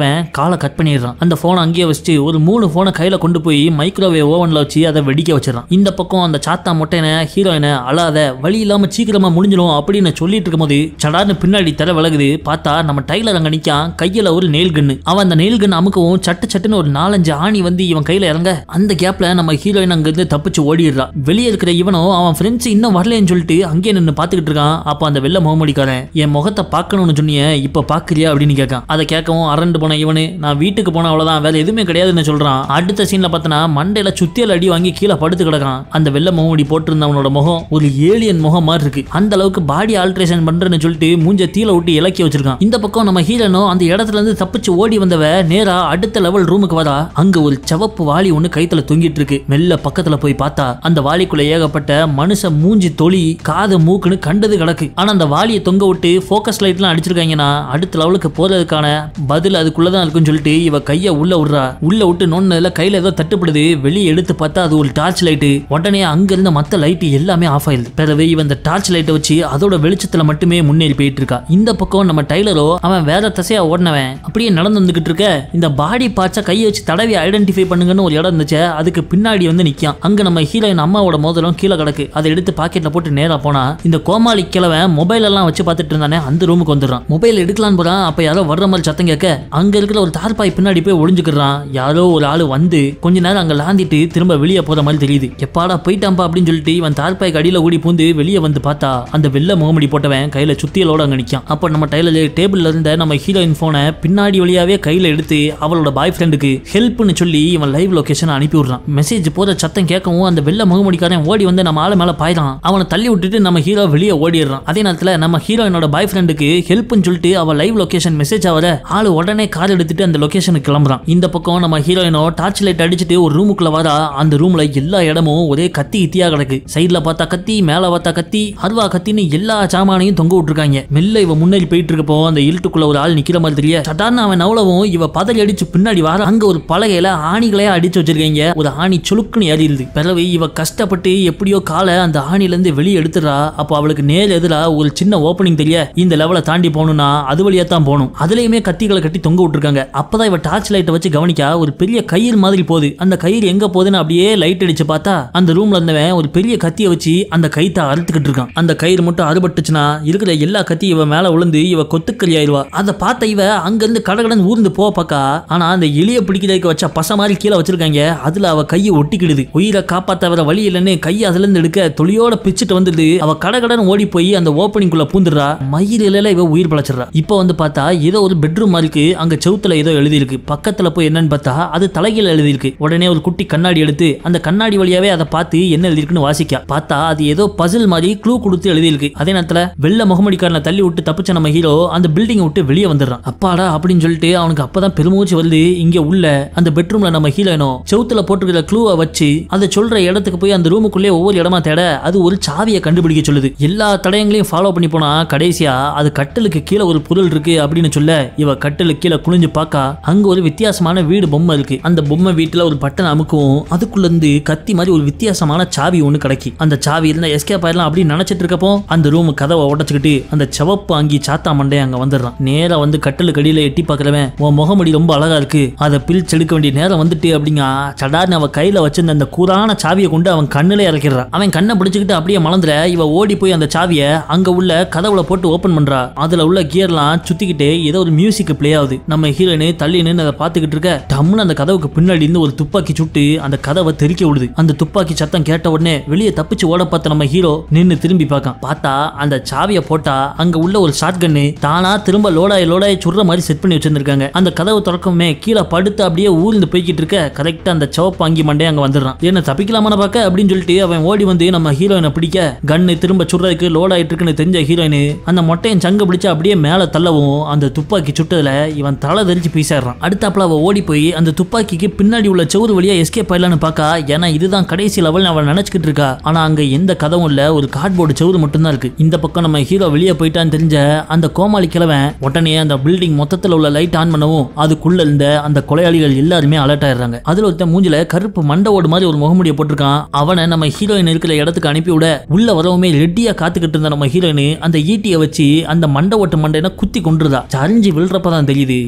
காலை கட் பண்ணிடுறான். அந்த போனை அங்கேயே வச்சு ஒரு 3 போனை கையில கொண்டு போய் மைக்ரோவேவ் ஓவன்ல வச்சு அதை வெடிக்க வச்சிடறான். இந்த பக்கம் அந்த சாத்தா மொட்டையனை ஹீரோயினை அழாத வழி இல்லாம சீக்கிரமா முடிஞ்சிடும் அப்படின்னு சொல்லிட்டு இருக்கும்போது சடார்னு பின்னாடி தலை விலகுது. பார்த்தா நம்ம டைலர் அங்க நிக்கான், கையில ஒரு நெயில் கன்னு. அவன் அந்த நெயில் கன் அமுக்கவும் சட்டு சட்டுன்னு ஒரு 4-5 ஆணி வந்து இவன் கையில இறங்க அந்த கேப்ல நம்ம ஹீரோயின் அங்க இருந்து தப்பிச்சு ஓடிடுறான். வெளியே இருக்கிற இவனும் அவன் ஃப்ரெண்ட்ஸ் இன்னும் வரலன்னு சொல்லிட்டு அங்கே நின்று பாத்துக்கிட்டு இருக்கான். அப்ப அந்த வெள்ள முகமடிக்காரன் என் முகத்தை பார்க்கணும்னு சொன்னியே இப்ப பாக்குறியா அப்படின்னு கேட்கான். அதை கேட்கவும் அரண்டு போன இவனு நான் வீட்டுக்கு போன அவ்வளவுதான் வேற எதுவுமே கிடையாதுன்னு சொல்றான். அடுத்த சீன்ல பார்த்தனா மண்டையில சுத்தியல் அடி வாங்கி கீழே படுத்து கிடக்கான். அந்த வெள்ள முகமடி போட்டிருந்தவனோட முகம் ஒரு ஏலியன் முகம் மாதிரி இருக்கு. அந்த அளவுக்கு பாடி ஆல்ட்ரேஷன் பண்றேன்னு சொல்லிட்டு மூஞ்ச தீல விட்டு இலக்கி வச்சிருக்கான். இந்த பக்கம் நம்ம ஹீரோனோ அந்த இடத்துல இருந்து தப்பிச்சு ஓடி வந்தவ நேரா அடுத்த லெவல் ரூமுக்கு வரா. அங்க ஒரு சிவப்பு வாளி ஒண்ணு கைத்துல தொங்கிட்டு இருக்கு. மெல்ல பக்கத்துல போய் பார்த்தா அந்த வாளிக்குள்ள ஏகப்பட்ட மனுஷ மூஞ்சி தொலி காது மூக்குன்னு கண்டது கிடக்கு. ஆனா அந்த வாளியை தொங்க விட்டு போக்கஸ் லைட் எல்லாம் அடிச்சிருக்காங்கன்னா அடுத்த லெவலுக்கு போறதுக்கான பதில் அதுக்குள்ளதான் இருக்குன்னு சொல்லிட்டு இவ கைய உள்ள விடுறா. உள்ள விட்டு நோன்னதுல கையில ஏதோ தட்டுப்படுது. வெளியே எடுத்து பார்த்தா அது ஒரு டார்ச் லைட்டு. உடனே அங்க இருந்த மத்த லைட் எல்லாமே ஆஃப் ஆயிடுது. பிறகு இவன் இந்த டார்ச் லைட்டை வச்சு அதோட வெளிச்சத்துல மட்டுமே முன்னேறி போயிட்டு இருக்கா. இந்த பக்கம் நம்ம டைலரோ அவன் வேற தசையா ஓடினவன் அப்படியே நடந்து வந்துகிட்டு இருக்க. இந்த பாடி பார்ட்ஸை கையை வச்சு தடவி ஐடென்டிஃபை பண்ணுங்கன்னு ஒரு இடம் இருந்துச்சு. அதுக்கு பின்னாடி வந்து நிக்கான். அங்க நம்ம ஹீரோயின் அம்மாவோட மோதிரம் கீழே கிடக்கு. அதை எடுத்து பாக்கெட்ல போட்டு நேரா போனா இந்த கோமாளி கிழவன் மொபைல் எல்லாம் வச்சு பார்த்துட்டு இருந்தானே அந்த ரூமுக்கு வந்துடுறான். மொபைல் எடுக்கலான்னு போறான். அப்ப யாரோ வர்ற மாதிரி சத்தம் கேட்க அங்க இருக்கிற ஒரு தார்பாய் பின்னாடி போய் ஒளிஞ்சுக்கிறான். யாரோ ஒரு ஆளு வந்து கொஞ்ச நேரம் அங்க லாந்திட்டு திரும்ப வெளியே போற மாதிரி தெரியுது. எப்பாடா போயிட்டாம்பா அப்படின்னு சொல்லிட்டு இவன் தார்பாய்க்கு அடியில ஓடி பூந்து வெளியே வந்து பார்த்தா அந்த வெள்ள முகமடி போட்டவன் கையில சுத்தியலோட அங்க நிக்கான். அப்ப நம்ம டைலர் டேபிள்ல இருந்த நம்ம ஹீரோயின் போனை பின்னாடி வழியாவே கையில எடுத்து அவளோட பாய் ஃப்ரெண்டுக்கு ஹெல்ப்னு சொல்லி இவன் லைவ் லொகேஷன் அனுப்பி விடுறான். மெசேஜ் போற சத்தம் கேட்கவும் அந்த வெள்ள முகமடிக்காரன் ஓடி வந்து நம்ம ஆளு மேல பாய்றான். அவனை தள்ளி விட்டுட்டு நம்ம ஹீரோ வெளியே ஓடிடுறான். அதே நேரத்துல நம்ம ஹீரோயினோட பாய் ஃப்ரெண்டுக்கு ஹெல்ப்னு சொல்லிட்டு அவ லைவ் லொகேஷன் மெசேஜ் ஆவற ஆளு உடனே கார் எடுத்துட்டு அந்த லொகேஷனுக்கு கிளம்புறான். இந்த பக்கம் நம்ம ஹீரோயினோ டார்ச் லைட் அடிச்சுட்டு ஒரு ரூமுக்குள்ள வரா. அந்த ரூம்ல எல்லா இடமும் ஒரே கத்தி இத்தியா கிடக்கு. சைடுல பார்த்தா கத்தி, மேல பார்த்தா கத்தி, அருவா கத்தின்னு எல்லா சாமானையும் தொங்க விட்டுருக்காங்க. மெல்ல இவ முன்னேறி போயிட்டு இருக்கப்போ அந்த இருட்டுக்குள்ள ஒரு ஆள் நிக்கிற மாதிரி தெரிய சட்டார்னு அவன் நவளவும் இவ பதறி அடிச்சு பின்னாடி வர. அங்க ஒரு பலகையில ஆணிகளையா அடிச்சு வச்சிருக்கீங்க. ஒரு ஆணி சுளுக்குன்னு ஏறிடுது. பிறகு இவ கஷ்டப்பட்டு எப்படியோ காலை அந்த ஆணில இருந்து வெளியே எடுத்துறா. அப்போ அவளுக்கு நேர் எதிரா ஒரு சின்ன ஓப்பனிங் தெரிய இந்த லெவலை தாண்டி போகணும்னா அது வழியா தான் போகணும். அதுலயுமே கத்திகளை கட்டி தொங்க விட்டுருக்காங்க. அப்பதான் இவ டார்ச் லைட்டை வச்சு கவனிக்கா ஒரு பெரிய கயிறு மாதிரி போகுது. அந்த கயிறு எங்க போகுதுன்னு அப்படியே லைட் அடிச்சு பார்த்தா அந்த ரூம்ல இருந்தவன் ஒரு பெரிய கத்தியை வச்சு அந்த கைத்தை அறுத்துக்கிட்டு இருக்கான். அந்த கயிறு மட்டும் அறுபட்டுச்சுன்னா இருக்கிற எல்லா கத்தி இவ மேல விழுந்து இவ கொத்துக்கறி ஆயிடுவா. அதை பார்த்த இவ அங்க இருந்து கடகடன் ஊர்ந்து போக பாக்கா. ஆனா அந்த எலிய பிடிக்கிறதுக்கு வச்ச பச மாதிரி கீழே வச்சிருக்காங்க. அதுல அவ கையை ஒட்டிக்கிடுது. உயிரை காப்பாத்த வர வழி இல்லைன்னு கையை அதுல இருந்து எடுக்க தொழியோட பிச்சுட்டு வந்துடுது. அவ கடகடன் ஓடி போய் அந்த ஓப்பனிங் குள்ள பூந்துடுறா. மயிரில இவ உயிர் பழச்சிடுறா. இப்ப வந்து பார்த்தா ஏதோ ஒரு பெட்ரூம் இருக்கு. அங்க செவுத்துல ஏதோ எழுதி இருக்கு. பக்கத்துல போய் என்னன்னு பார்த்தா அது தலைகீழ எழுதி இருக்கு. உடனே ஒரு குட்டி கண்ணாடி எடுத்து அந்த கண்ணாடி வழியாவே அதை பார்த்து என்ன எழுதி இருக்குன்னு வாசிக்கா. பார்த்தா அது ஏதோ பசில் மாதிரி க்ளூ கொடுத்து எழுதி இருக்கு. அதே நேரத்துல வெள்ள முகமடிக்காரனை தள்ளி விட்டு தப்பிச்ச நம்ம ஹீரோ அந்த பில்டிங் விட்டு வெளியே வந்துடுறான். அப்பாடா அப்படின்னு சொல்லிட்டு அவனுக்கு அப்பதான் பெருமூச்சு வருது. இங்க உள்ள அந்த பெட்ரூம்ல நம்ம ஹீரோனோ செவுத்துல போட்டுக்கிற க்ளூவை வச்சு அதை சொல்ற இடத்துக்கு போய் அந்த ரூமுக்குள்ளே ஒவ்வொரு இடமா தேட அது ஒரு சாவியை கண்டுபிடிக்க சொல்லுது. எல்லா தடயங்களையும் ஃபாலோ பண்ணி போனா கடைசியா அது கட்டலுக்கு கீழே ஒரு பொருள் இருக்கு அப்படின்னு சொல்ல இவ கட்டலுக்கு கீழே குனிஞ்சு பாக்கா அங்க ஒரு வித்தியாசமான வீடு பொம்மை இருக்கு. அந்த பொம்மை வீட்டுல ஒரு பட்டன் அமுக்கும். அதுக்குள்ள இருந்து கத்தி மாதிரி ஒரு வித்தியாசமான சாவி ஒண்ணு கிடைக்கும். அந்த சாவி இருந்தா எஸ்கேப் ஆயிடலாம் அப்படின்னு நினைச்சிட்டு இருக்கப்போ அந்த ரூம் கதவை உடைச்சுக்கிட்டு அந்த சிவப்பு அங்கி சாத்தா மண்டே அங்க வந்துடுறான். நேரா வந்து கட்டலுக்கு அடியில எட்டி பாக்குறவன் உன் முகமடி ரொம்ப அழகா இருக்கு, அதை பிரிச்சு எடுக்க வேண்டிய நேரம் வந்துட்டு அப்படிங்க சடார்னு அவ கையில வச்சிருந்த அந்த கூரான சாவியை கொண்டு அவன் கண்ணுல இறக்கிறான். அவன் கண்ணை பிடிச்சுக்கிட்டு அப்படியே மலந்துற இவ ஓடி போய் அந்த சாவியை அங்க உள்ள கதவுல போட்டு ஓபன் பண்றா. அதுல உள்ள கியர்லாம் சுத்திக்கிட்டு ஏதோ ஒரு மியூசிக் பிளே ஆகுது. நம்ம ஹீரோயின் தள்ளி நின்று அதை பாத்துக்கிட்டு இருக்க டம்னு அந்த கதவுக்கு பின்னாடி இருந்து ஒரு துப்பாக்கி சுட்டு அந்த கதவை தெறிக்க விடுது. அந்த துப்பாக்கி சத்தம் கேட்ட உடனே வெளியே தப்பிச்சு ஓட பார்த்த நம்ம ஹீரோ நின்னு திரும்பி பார்க்கான். பார்த்தா அந்த சாவியை போட்டா அங்க உள்ள ஒரு ஷாட் கன்னு தானா திரும்ப லோடாய் சுடுற மாதிரி செட் பண்ணி வச்சிருந்திருக்காங்க. அந்த கதவு திறக்கமே கீழே படுத்து அப்படியே ஊர்ந்து போய்கிட்டு இருக்க கரெக்டா அந்த சிவப்பு அங்கி மண்டே அங்க வந்துடுறான். என்ன தப்பிக்கலாமான பார்க்க அப்படின்னு சொல்லிட்டு அவன் ஓடி வந்து நம்ம ஹீரோயினை பிடிக்க கன்னு திரும்ப சுடுறதுக்கு லோட் ஆயிட்டு இருக்குன்னு தெரிஞ்ச ஹீரோயின் அந்த மொட்டையன் சங்க பிடிச்சு அப்படியே மேல தள்ளவும் அந்த துப்பாக்கி சுட்டதுல இவன் தலை தெரிச்சு பீசாடுறான். அடுத்தாப்புல அவ ஓடி போய் அந்த துப்பாக்கிக்கு பின்னாடி உள்ள செவுறு வழியா எஸ்கேப் ஆயிடலான்னு பாக்கா. ஏன்னா இதுதான் கடைசி லெவல் அவன் நினைச்சுக்கிட்டு இருக்கா. ஆனா அங்க எந்த கதவும் இல்ல, ஒரு கார்ட்போர்டு செவுறு மட்டும் தான் இருக்கு. இந்த பக்கம் நம்ம ஹீரோ வெளியே போயிட்டான்னு தெரிஞ்ச அந்த கோமாளி கிழவன் உடனே அந்த பில்டிங் மொத்தத்துல உள்ள லைட் ஆன் பண்ணவும் அதுக்குள்ள இருந்த அந்த கொலையாளிகள் எல்லாருமே அலர்ட் ஆயிடுறாங்க. அதுல ஒருத்த மூஞ்சில கருப்பு மண்டவோடு மாதிரி ஒரு முகமுடிய போட்டிருக்கான். அவனை நம்ம ஹீரோயின் இருக்கிற இடத்துக்கு அனுப்பி விட உள்ள வரவுமே ரெட்டியா காத்துக்கிட்டு இருந்த நம்ம ஹீரோயின் அந்த ஈட்டியை வச்சு அந்த மண்டவோட்டு மண்டையின குத்தி கொண்டுருதா. சரிஞ்சு விழுறப்பதான் தெரியுது அது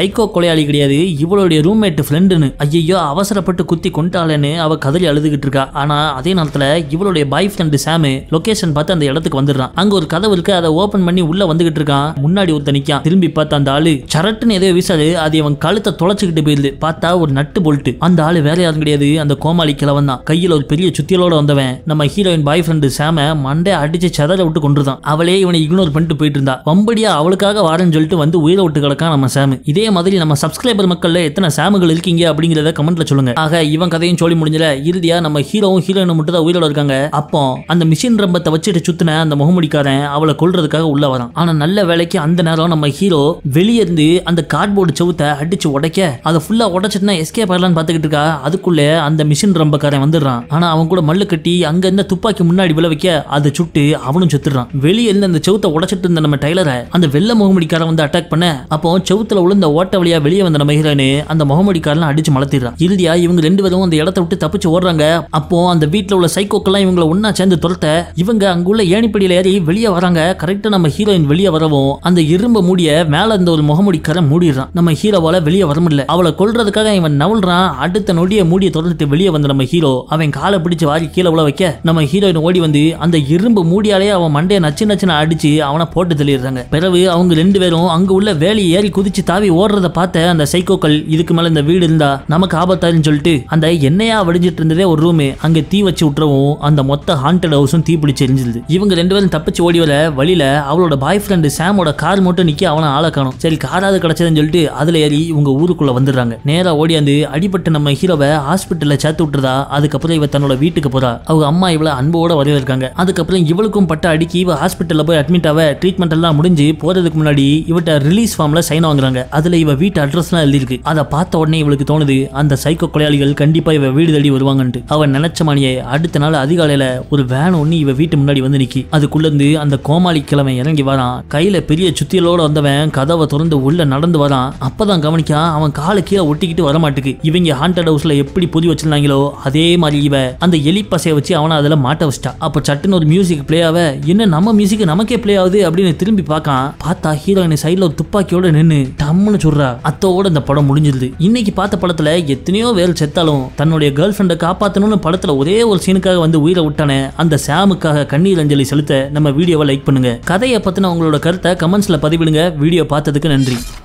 சைக்கோ கொலையாளி கிடையாது, இவளுடைய ரூம்மேட் ஃப்ரெண்டுன்னு. ஐயோ அவசரப்பட்டு குத்தி கொண்டாளேன்னு அவ கதறி அழுதுகிட்டு இருக்கா. ஆனா அதே நேரத்துல இவளுடைய பாய் ஃப்ரெண்டு சாம் லொகேஷன் பார்த்து அந்த இடத்துக்கு வந்துடுறான். அங்க ஒரு கதவு இருக்கு, அதை ஓபன் பண்ணி உள்ள வந்துகிட்டு இருக்கான். முன்னாடி ஒருத்த நிக்கான். திரும்பி பார்த்த அந்த ஆளு சரட்டுன்னு எதையோ வீசாது, அது இவன் கழுத்தை தொலைச்சுக்கிட்டு போயிருது. பார்த்தா ஒரு நட்டு போல்ட்டு. அந்த ஆளு வேற யாரும் கிடையாது, அந்த கோமாளி கிழவன் தான். கையில ஒரு பெரிய சுத்தியலோட வந்தவன் நம்ம ஹீரோயின் பாய் ஃப்ரெண்டு சாம மண்டை அடிச்சு சதற விட்டு கொண்டுதான். அவளே இவனை இக்னோர் பண்ணிட்டு போயிட்டு இருந்தா. வம்படியா அவளுக்காக வாரன்னு சொல்லிட்டு வந்து உயிரை விட்டு கிடக்கான் நம்ம சாம். இதே மாதிரி நம்ம சப்ஸ்கிரைபர் மக்கள்ல எத்தனை சாமுகள் இருக்கீங்க அப்படிங்கறத கமெண்ட்ல சொல்லுங்க. ஆக இவன் கதையும் சொல்லி முடிஞ்சல. இறுதியா நம்ம ஹீரோவும் ஹீரோயினும் மட்டும் தான் உயிரோட இருக்காங்க. அப்போ அந்த மிஷின் ரம்பத்தை வச்சுட்டு சுத்தின அந்த முகமுடிக்காரன் அவளை கொல்றதுக்காக உள்ள வரான். ஆனா நல்ல வேலைக்கு அந்த நேரம் நம்ம ஹீரோ வெளியே இருந்து அந்த கார்ட்போர்டு செவுத்தை அடிச்சு உடைக்க அதை ஃபுல்லா உடைச்சிட்டுனா எஸ்கேப் ஆகலான்னு பாத்துக்கிட்டு இருக்கா. அதுக்குள்ள அந்த மிஷின் ரம்பக்காரன் வந்துடுறான். ஆனா அவன் கூட மல்லு கட்டி அங்க இருந்த துப்பாக்கி முன்னாடி விழ வைக்க அதை சுட்டு அவனும் செத்துறான். வெளியே இருந்து அந்த செவுத்தை உடைச்சிட்டு இருந்த நம்ம டைலரை அந்த வெள்ளை முகமுடிக்காரன் வந்து அட்டாக் பண்ண, அப்போ செவுத்துல விழுந்த ஓட்ட வழியா வெளியே வந்த நம்ம ஹீரோயினு அந்த முகமுடிக்காரன் அடிச்சு மலத்திடுறான். இறுதியா இவங்க ரெண்டு பேரும் அந்த இடத்தை விட்டு தப்பிச்சு ஓடுறாங்க. அப்போ அந்த வீட்டுல உள்ள சைக்கோக்கெல்லாம் இவங்களை ஒன்னா சேர்ந்து துரத்த இவங்க அங்குள்ள ஏணிப்படியில ஏறி வெளியே வராங்க. கரெக்டா நம்ம ஹீரோயின் வெளியே வரவும் அந்த இரும்பு மூடிய மேல இருந்த ஒரு முகமுடிக்காரன் மூடிடுறான். நம்ம ஹீரோவால வெளியே வர முடியல. அவளை கொல்றதுக்காக இவன் நவுல்றான். அடுத்த நொடிய மூடிய தொடர்ந்துட்டு வெளியே வந்த நம்ம ஹீரோ அவன் காலை பிடிச்சு வாரி கீழே உள்ள வைக்க நம்ம ஹீரோயின் ஓடி வந்து அந்த இரும்பு மூடியாலே அவன் மண்டைய நச்சு நச்சுன்னு அடிச்சு அவனை போட்டு தள்ளிடுறாங்க. பிறகு அவங்க ரெண்டு பேரும் அங்க உள்ள வேலி ஏறி குதிச்சு தாவி ஓடுறத பார்த்த அந்த சைக்கோக்கள் இதுக்கு மேல இந்த வீடு இருந்தா நமக்கு ஆபத்தாருன்னு சொல்லிட்டு அந்த எண்ணெயா வடிஞ்சிட்டு இருந்ததே ஒரு ரூம் அங்க தீ வச்சு விட்டுறவும் அந்த மொத்த ஹாண்டட் ஹவுஸும் தீ பிடிச்சு எரிஞ்சிருது. இவங்க ரெண்டு பேரும் தப்பிச்சு ஓடி வர வழியில அவளோட பாய் ஃப்ரெண்டு சாமோட கார் மட்டும் நிக்க அவனை ஆள காணும். சரி காராது கிடைச்சதுன்னு சொல்லிட்டு அதுல ஏறி இவங்க ஊருக்குள்ள வந்துடுறாங்க. நேரா ஓடியாந்து அடிபட்டு நம்ம ஹீரோவை ஹாஸ்பிட்டல்ல சேர்த்து விட்டுறதா. அதுக்கப்புறம் இவ தன்னோட வீட்டுக்கு போறா. அவங்க அம்மா இவளை அன்போட வரவேற்காங்க. அதுக்கப்புறம் இவளுக்கும் பட்ட அடிக்கி இவ ஹாஸ்பிட்டல்ல போய் அட்மிட் ஆக ட்ரீட்மெண்ட் எல்லாம் முடிஞ்சு போறதுக்கு முன்னாடி இவட்ட ரிலீஸ் ஃபார்ம்ல சைன் வாங்குறாங்க. அதுல இவ வீட்டு அட்ரஸ் எல்லாம் எழுதிருக்கு. அதை பார்த்த உடனே இவளுக்கு தோணுது அந்த சைக்கோ கொலையாளிகள் கண்டிப்பா இவ வீடு தேடி வருவாங்கன்ட்டு. அவன் நினைச்ச மணியே அடுத்த நாள் அதிகாலையில ஒரு வேன் ஒண்ணு இவ வீட்டு முன்னாடி வந்து நிக்கி. அதுக்குள்ள இருந்து அந்த கோமாளி கிழமை இறங்கி வரான். கையில பெரிய சுத்தியலோட வந்தவன் கதவை திறந்து உள்ள நடந்து வரான். அப்பதான் கவனிக்கான் அவன் காலை கீழே ஒட்டிக்கிட்டு வரமாட்டுக்கு. இவங்க ஹாண்டட் ஹவுஸ்ல எப்படி பொதி வச்சிருந்தாங்களோ அதே மாதிரி இவ அந்த எலி பசைய வச்சு அவனை அதுல மாட்ட வச்சிட்டா. அப்ப சட்டுன்னு ஒரு மியூசிக் பிளே ஆக என்ன நம்ம மியூசிக் நமக்கே பிளே ஆகுது அப்படின்னு திரும்பி பார்க்கான். பார்த்தா ஹீரோயின் சைட்ல ஒரு துப்பாக்கியோட நின்னு டம்முன்னு சொல்றா. அத்தோட இந்த படம் முடிஞ்சிருது. இன்னைக்கு பார்த்த படத்துல எத்தனையோ வேல் செத்தாலும் தன்னுடைய கேர்ள் ஃப்ரெண்டை காப்பாத்தணும்னு படத்துல ஒரே ஒரு சீனுக்காக வந்து உயிரை விட்டானே அந்த சாமுக்காக கண்ணீர் அஞ்சலி செலுத்த நம்ம வீடியோவை லைக் பண்ணுங்க. கதையை பத்தின உங்களோட கருத்தை கமெண்ட்ஸ்ல பதிவிடுங்க. வீடியோ பார்த்ததுக்கு நன்றி.